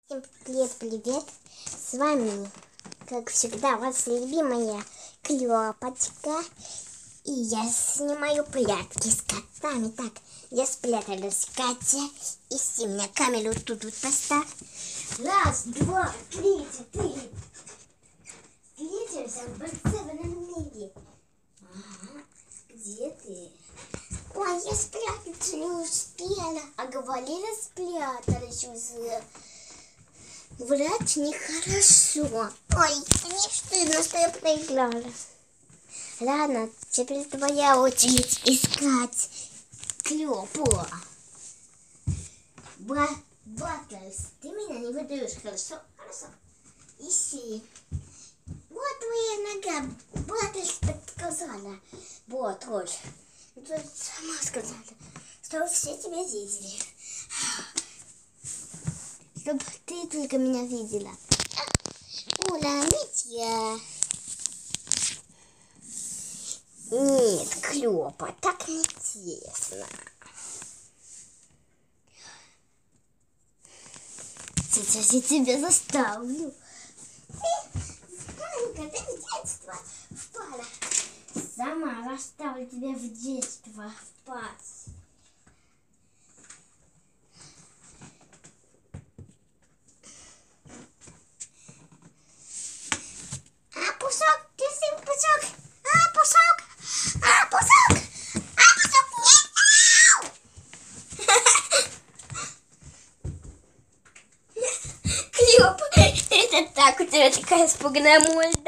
Всем привет! С вами, как всегда, ваша любимая Клёпочка. И я снимаю прятки с котами. Так, я спряталась, Катя. И си мне камеру тут поставь. 1, 2, 3, 4. Встретимся в большом мире. Ага, где ты? Ой, я спрятаться не успела. А говорила, спряталась уже. Врать нехорошо. Ой, мне стыдно, что я проиграла. Ладно, теперь твоя очередь искать Клёпу. Батлс, ты меня не выдаешь, хорошо? Хорошо. Ищи. Вот твоя нога. Батлс подсказала. Вот, Оль. Ты сама сказала, что все тебя видели. Чтоб ты только меня видела. Оля, ведь я... Нет, Клёпа, так не тесно. Сейчас я тебя заставлю. Ты в детство впала. Сама заставлю тебя в детство впасть. Пусок, ты сын пусок. Пусок. Пусок. Клёп, это так, у тебя такая испуганная морда.